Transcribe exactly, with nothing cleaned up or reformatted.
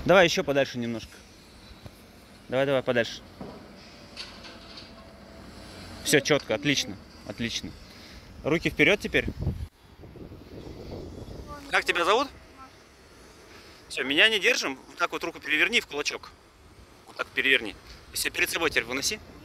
Давай еще подальше немножко. Давай, давай, подальше. Все четко, отлично, отлично. Руки вперед теперь. Как тебя зовут? Все, меня не держим. Вот так вот руку переверни в кулачок. Вот так переверни. Все, перед собой теперь выноси.